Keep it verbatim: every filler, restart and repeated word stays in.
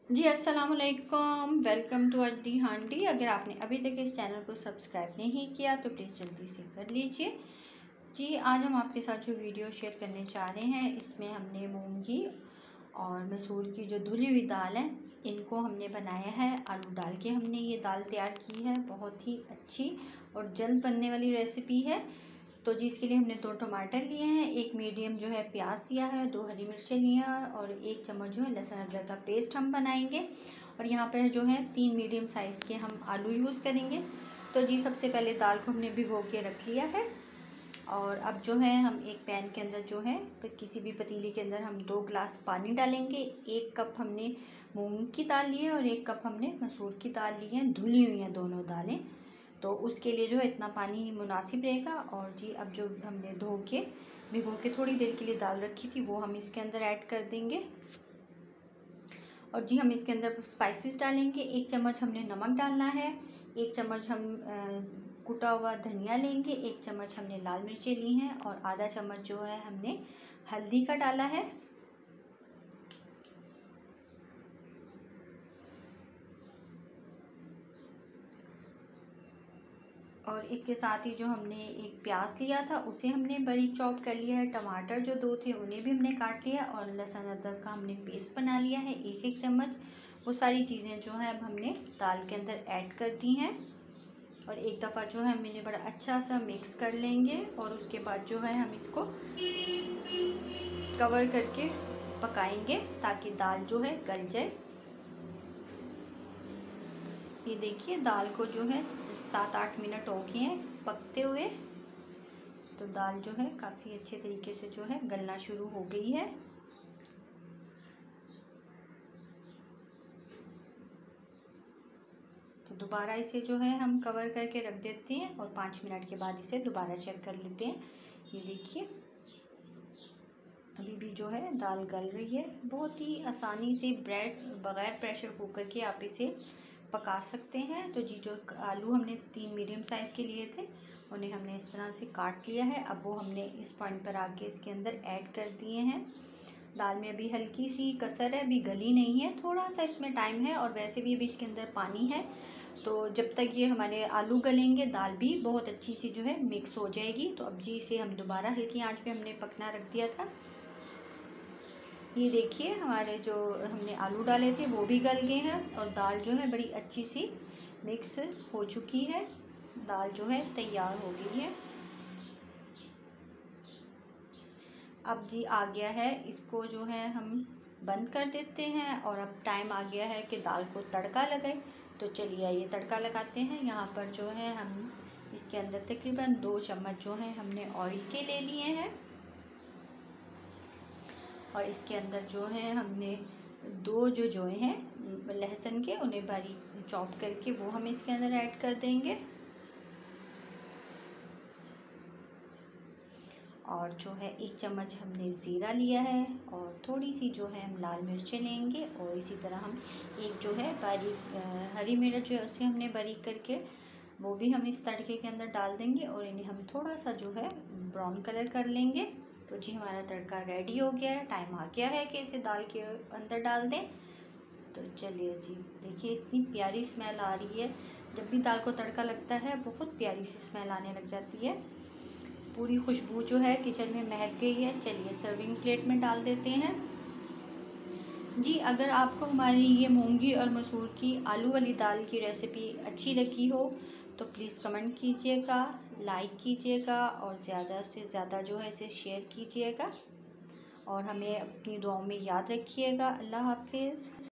जी अस्सलाम वालेकुम, welcome to अड्डी हांडी। अगर आपने अभी तक इस चैनल को सब्सक्राइब नहीं किया तो प्लीज़ जल्दी से कर लीजिए। जी आज हम आपके साथ जो वीडियो शेयर करने जा रहे हैं, इसमें हमने मूंगी और मसूर की जो धुली हुई दाल है, इनको हमने बनाया है। आलू डाल के हमने ये दाल तैयार की है। बहुत ही अच्छी और जल्द बनने वाली रेसिपी है। तो जिसके लिए हमने दो टमाटर लिए हैं, एक मीडियम जो है प्याज लिया है, दो हरी मिर्चें लिया है और एक चम्मच जो है लहसुन अदरक का पेस्ट हम बनाएंगे। और यहाँ पर जो है तीन मीडियम साइज़ के हम आलू यूज़ करेंगे। तो जी सबसे पहले दाल को हमने भिगो के रख लिया है। और अब जो है हम एक पैन के अंदर जो है तो किसी भी पतीली के अंदर हम दो ग्लास पानी डालेंगे। एक कप हमने मूंग की दाल ली है और एक कप हमने मसूर की दाल ली है, धुली हुई हैं दोनों दालें। तो उसके लिए जो है इतना पानी मुनासिब रहेगा। और जी अब जो हमने धो के भिगो के थोड़ी देर के लिए दाल रखी थी, वो हम इसके अंदर ऐड कर देंगे। और जी हम इसके अंदर स्पाइसेस डालेंगे। एक चम्मच हमने नमक डालना है, एक चम्मच हम कुटा हुआ धनिया लेंगे, एक चम्मच हमने लाल मिर्चें ली हैं और आधा चम्मच जो है हमने हल्दी का डाला है। और इसके साथ ही जो हमने एक प्याज लिया था उसे हमने बारीक चॉप कर लिया है। टमाटर जो दो थे उन्हें भी हमने काट लिया और लहसुन अदरक का हमने पेस्ट बना लिया है एक एक चम्मच। वो सारी चीज़ें जो है अब हमने दाल के अंदर ऐड कर दी हैं और एक दफ़ा जो है हमने बड़ा अच्छा सा मिक्स कर लेंगे। और उसके बाद जो है हम इसको कवर करके पकाएंगे ताकि दाल जो है गल जाए। ये देखिए दाल को जो है सात आठ मिनट हो गए हैं पकते हुए। तो दाल जो है काफ़ी अच्छे तरीके से जो है गलना शुरू हो गई है। तो दोबारा इसे जो है हम कवर करके रख देते हैं और पाँच मिनट के बाद इसे दोबारा चेक कर लेते हैं। ये देखिए अभी भी जो है दाल गल रही है। बहुत ही आसानी से ब्रेड बग़ैर प्रेशर कुकर के आप इसे पका सकते हैं। तो जी जो आलू हमने तीन मीडियम साइज़ के लिए थे, उन्हें हमने इस तरह से काट लिया है। अब वो हमने इस पॉइंट पर आके इसके अंदर ऐड कर दिए हैं। दाल में अभी हल्की सी कसर है, अभी गली नहीं है, थोड़ा सा इसमें टाइम है और वैसे भी अभी इसके अंदर पानी है। तो जब तक ये हमारे आलू गलेंगे दाल भी बहुत अच्छी सी जो है मिक्स हो जाएगी। तो अब जी इसे हम दोबारा हल्की आंच पे हमने पकना रख दिया था। ये देखिए हमारे जो हमने आलू डाले थे वो भी गल गए हैं और दाल जो है बड़ी अच्छी सी मिक्स हो चुकी है। दाल जो है तैयार हो गई है। अब जी आ गया है, इसको जो है हम बंद कर देते हैं और अब टाइम आ गया है कि दाल को तड़का लगाए। तो चलिए आइए तड़का लगाते हैं। यहाँ पर जो है हम इसके अंदर तकरीबन दो चम्मच जो है हमने ऑयल के ले लिए हैं और इसके अंदर जो है हमने दो जो जोए हैं लहसुन के, उन्हें बारीक चॉप करके वो हम इसके अंदर ऐड कर देंगे। और जो है एक चम्मच हमने ज़ीरा लिया है और थोड़ी सी जो है हम लाल मिर्चें लेंगे और इसी तरह हम एक जो है बारीक हरी मिर्च जो है उसे हमने बारीक करके वो भी हम इस तड़के के अंदर डाल देंगे और इन्हें हम थोड़ा सा जो है ब्राउन कलर कर लेंगे। तो जी हमारा तड़का रेडी हो गया है। टाइम आ गया है कि इसे दाल के अंदर डाल दें। तो चलिए जी देखिए इतनी प्यारी स्मेल आ रही है। जब भी दाल को तड़का लगता है बहुत प्यारी सी स्मेल आने लग जाती है। पूरी खुशबू जो है किचन में महक गई है। चलिए सर्विंग प्लेट में डाल देते हैं। जी अगर आपको हमारी ये मूंगी और मसूर की आलू वाली दाल की रेसिपी अच्छी लगी हो तो प्लीज़ कमेंट कीजिएगा, लाइक कीजिएगा और ज़्यादा से ज़्यादा जो है इसे शेयर कीजिएगा और हमें अपनी दुआओं में याद रखिएगा। अल्लाह हाफिज़।